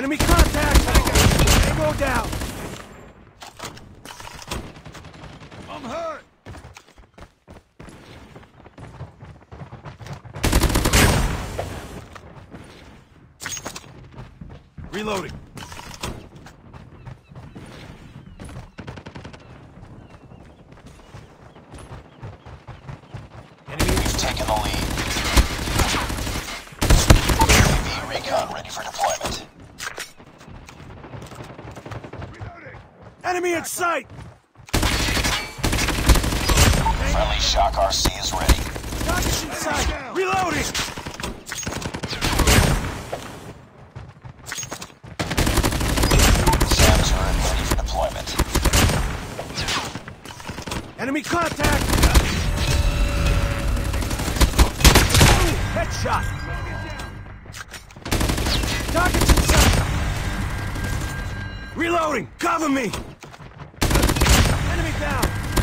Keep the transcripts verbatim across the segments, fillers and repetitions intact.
Enemy contact! Tango down! I'm hurt! Reloading. We've taken the lead. U A V recon ready for deployment. Reloading. Enemy in sight! Friendly Shock R C is ready. Target's in sight! Reloading! SAM turret ready for deployment. Enemy contact! Headshot! Target's in sight! Reloading! Cover me! Enemy down!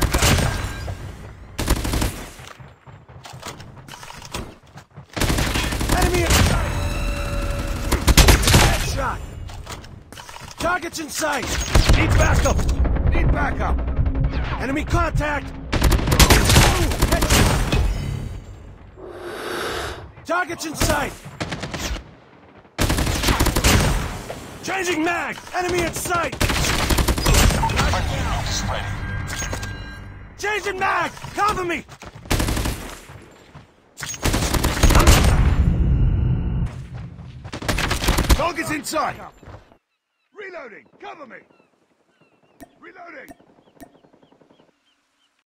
Enemy in sight! Headshot! Target's in sight! Need backup! Need backup! Enemy contact! Headshot! Target's in sight! Changing mag! Enemy in sight! Friendly nuke is ready. Changing mag! Cover me! Target's in sight! Reloading! Cover me! Reloading!